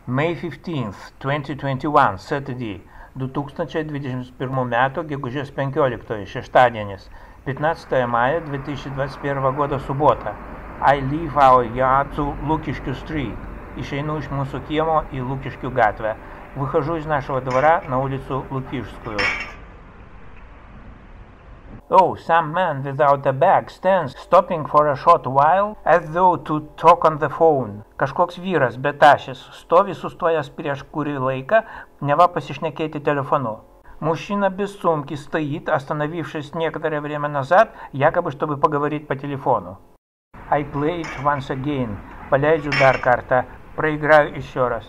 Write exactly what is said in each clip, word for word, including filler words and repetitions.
May fifteenth, twenty twenty-one, Saturday, du tūkstančiai dvidešimt pirmų metų gegužės penkioliktoji, šeštadienis, пятнадцатое мая две тысячи двадцать первого года, суббота. I leave our yard to Лукишкю Street. Išeinu iš mūsų kiemo į Лукишкю gatvę. Выхожу из нашего двора на улицу Лукишскую. Oh, some man without a bag stands, stopping for a short while, as though to talk on the phone. Kažkoks vyras betašis stovi sustojęs prieš kurį laiką, neva pasišnekėti телефону. Мужчина без сумки стоит, остановившись некоторое время назад, якобы чтобы поговорить по телефону. I play it once again. Пaleidžiu dar kartą. Проиграю еще раз.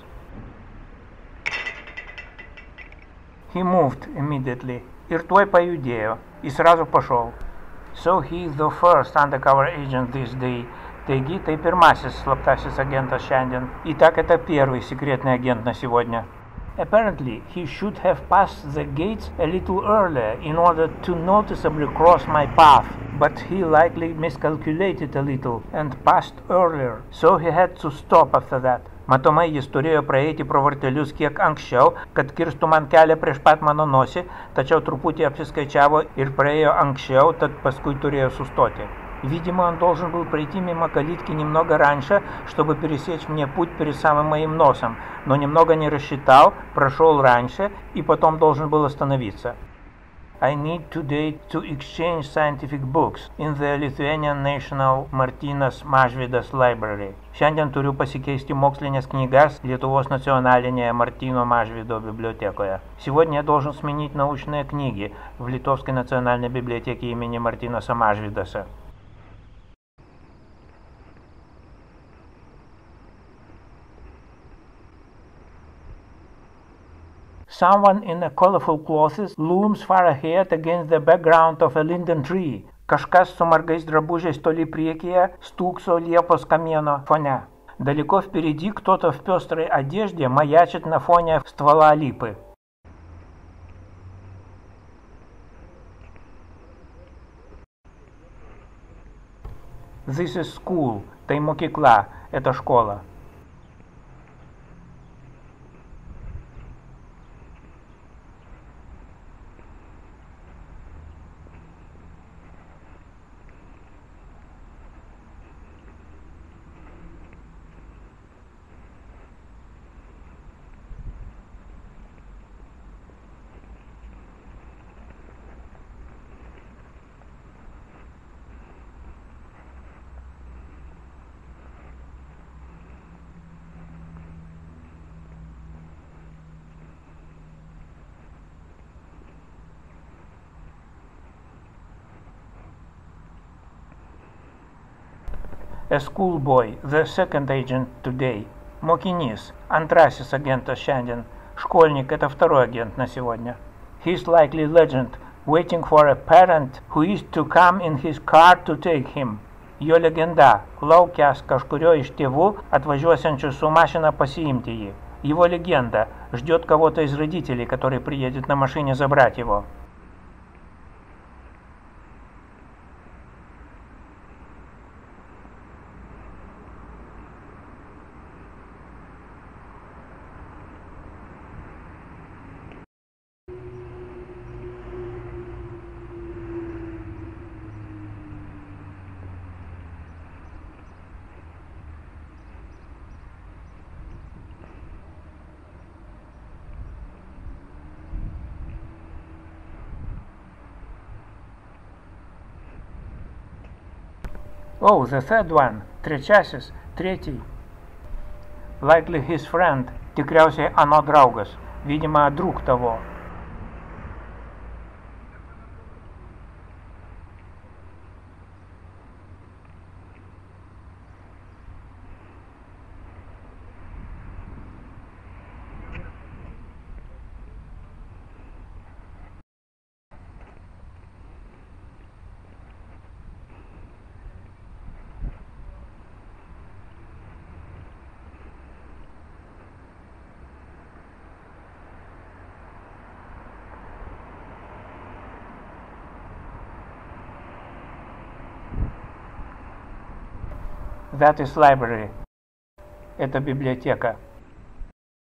He moved immediately. Ir tuoj pajudėjo. И сразу пошел. So he is the first undercover agent this day. Taigi, tai pirmasis slaptasis agentas šiandien. Итак, это первый секретный агент на сегодня. Apparently, he should have passed the gates a little earlier in order to noticeably cross my path, but he likely miscalculated a little and passed earlier, so he had to stop after that. Matomai jis turėjo praeiti pro vartelius kiek anksčiau, kad kirstų man kelią prieš pat mano nosį, tačiau truputį apsiskaičiavo ir praėjo anksčiau, tad paskui turėjo sustoti. Видимо, он должен был пройти мимо калитки немного раньше, чтобы пересечь мне путь перед самым моим носом, но немного не рассчитал, прошел раньше и потом должен был остановиться. I need today to exchange scientific books in the Lithuanian National Martynas Mažvydas Library. Šiandien turiu pasikeisti mokslinės knygas Lietuvos национalinėje Martyno Mažvydo библиотекоje. Сегодня я должен сменить научные книги в Литовской национальной библиотеке имени Martynoso Mažvydoso. Someone in a colorful clothes looms far ahead against the background of a linden tree. Kažkas su margais drabužiais toli priekyje стуксо liepos kamieno фоне. Далеко впереди кто-то в пестрой одежде маячит на фоне ствола липы. This is school. Tai mokykla. Это школа. A schoolboy, the second agent today. Mokinys, antrasis agentas šiandien. Школьник, это второй агент на сегодня. He's likely legend, waiting for a parent who is to come in his car to take him. Jo legenda, laukęs kažkurio iš tėvų, atvažiuosiančių su mašина pasiimti jį. Его легенда, ждет кого-то из родителей, который приедет на машине забрать его. Oh, the third one. Trečiasis, третий. Likely his friend. Tikriausiai ano draugas. Видимо, друг того. That is library. Это библиотека.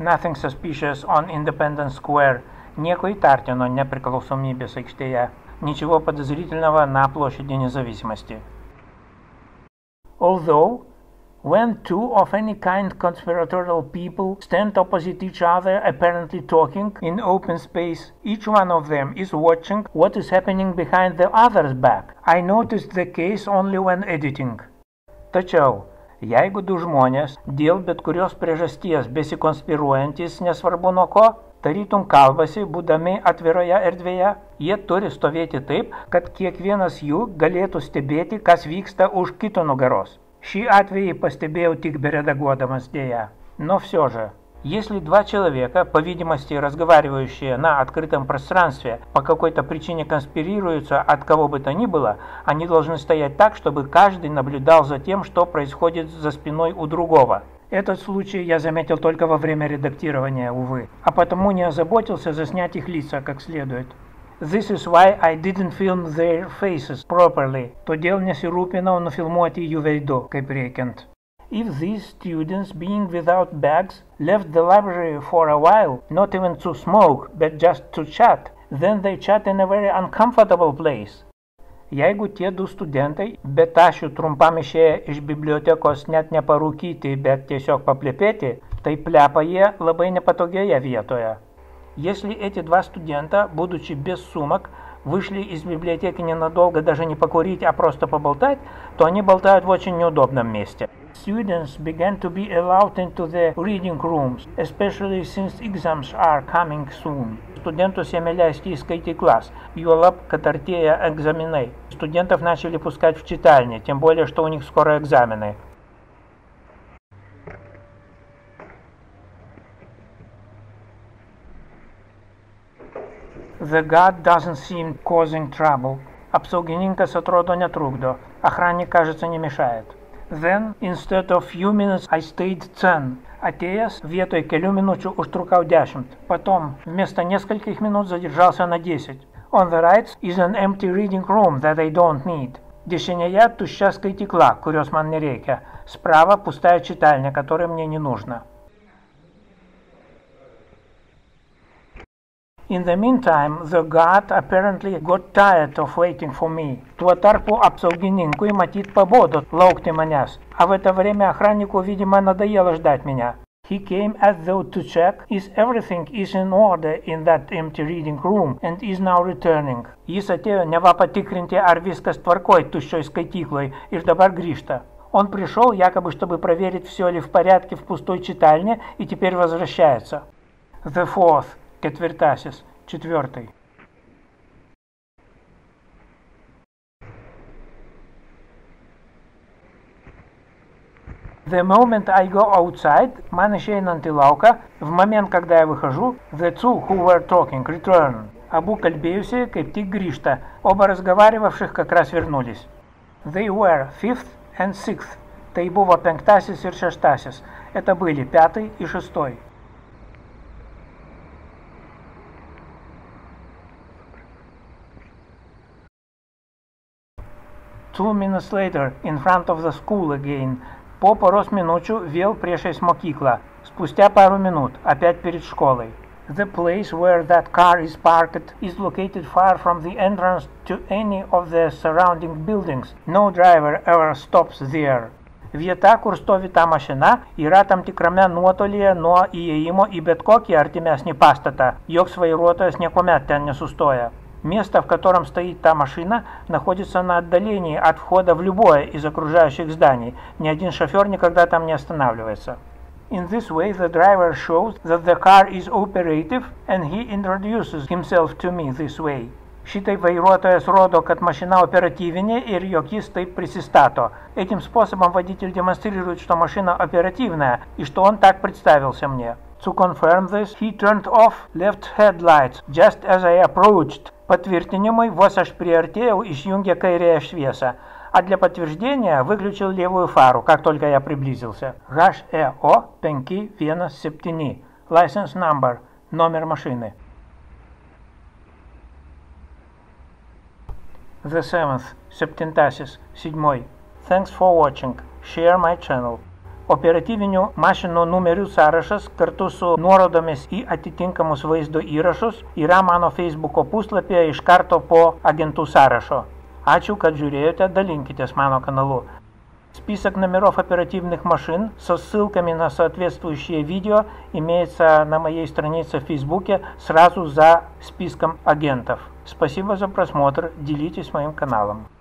Nothing suspicious on Independence Square. Nieko įtartino nepriklausomybės aikštėje. Ничего подозрительного на площади Независимости. Although, when two of any kind conspiratorial people stand opposite each other apparently talking in open space, each one of them is watching what is happening behind the other's back. I noticed the case only when editing. Tačiau, jeigu du žmonės dėl bet kurios priežasties besikonspiruojantis nesvarbu nuo ko, tarytum kalbasi, būdami atviroje erdvėje, jie turi stovėti taip, kad kiekvienas jų galėtų stebėti, kas vyksta už kito nugaros. Šį atvejį постебею tik бередагодамас дея. Но все же, если два человека, по видимости разговаривающие на открытом пространстве, по какой-то причине конспирируются от кого бы то ни было, они должны стоять так, чтобы каждый наблюдал за тем, что происходит за спиной у другого. Этот случай я заметил только во время редактирования, увы, а потому не озаботился заснять их лица как следует. This is why I didn't film their faces properly. Todėl nesirūpinau nufilmuoti jų veidų kaip reikiant. If these students, being without bags, left the library for a while, not even to smoke, but just to chat, then they chat in a very uncomfortable place. Jeigu tie du studentai, be tašių trumpam išėję iš bibliotekos net neparūkyti, bet tiesiog paplėpėti, tai plepa jie labai nepatogioje vietoje. Если эти два студента, будучи без сумок, вышли из библиотеки ненадолго даже не покурить, а просто поболтать, то они болтают в очень неудобном месте. Students began to be allowed into the reading rooms, especially since exams are coming soon. Студенtus ėmė leisti į skaityklas, juolab, kad artėja egzaminai. Студентов начали пускать в читальни, тем более, что у них скоро экзамены. The guard doesn't seem causing trouble. Apsaugininkas atrodo netrukdo. Охранник, кажется, не мешает. Then, instead of few minutes, I stayed ten. Atėjęs, vietoj kelių minučių užtrukau dešimt. Потом, вместо нескольких минут задержался на десять. On the right is an empty reading room that I don't need. Dešinėje tuščia skaitykla, kurios man nereikia. Справа пустая читальня, которой мне не нужно. In the meantime, the guard apparently got tired of waiting for me. Tuo tarpu apsaugininkui matyt pabodo laukti manęs, а в это время охраннику, видимо, надоело ждать меня. He came as though to check if everything is in order in that empty reading room and is now returning. Jis atėjo neva patikrinti, ar viskas tvarkoj tuščioj skaitykloj ir dabar grįžta. Он пришел якобы, чтобы проверить, все ли в порядке в пустой читальне, и теперь возвращается. The fourth. Четвертасис, четвертый. The moment I go outside, man išeinant į lauką, в момент, когда я выхожу, the two who were talking return. Abu kalbėjusi kaip tik grįžta, оба разговаривавших как раз вернулись. They were fifth and sixth. Tai buvo penktasis ir šeštasis. Это были пятый и шестой. Two minutes later, in front of the school again. По поros minučių vėl priešais mokyklą. Спустя пару минут, опять перед школой. The place where that car is parked is located far from the entrance to any of the surrounding buildings. No driver ever stops there. Vieta, kur stovi ta mašina, yra tam tikrame nuotolyje nuo įėjimo į bet kokį artimesnį pastatą. Joks vairuotojas niekuomet ten nesustoja. Место, в котором стоит та машина, находится на отдалении от входа в любое из окружающих зданий. Ни один шофер никогда там не останавливается. In this way, the driver shows that the car is operative, and he introduces himself to me this way. Šitaip vairuotojas rodo, kad машина оперативнее, и jog jis taip присистато. Этим способом водитель демонстрирует, что машина оперативная, и что он так представился мне. To confirm this, he turned off left headlights just as I approached. Patvirtinimui, vos aš priartėjau, išjungė kairėją šviesą, а для подтверждения выключил левую фару, как только я приблизился. эйч и о пять один семь. License number. Номер машины. The seventh. Septintasis. Седьмой. Thanks for watching. Share my channel. Operatyvinių mašinų numerių sąrašas kartu su nuorodomis į atitinkamus vaizdo įrašus yra mano Facebooko puslapyje iš karto po agentų sąrašo. Ačiū, kad žiūrėjote, dalinkitесь мано каналу. Список номеров оперативных машин со ссылками на соответствующие видео имеется на моей странице в Фейсбуке сразу за списком агентов. Спасибо за просмотр, делитесь моим каналом.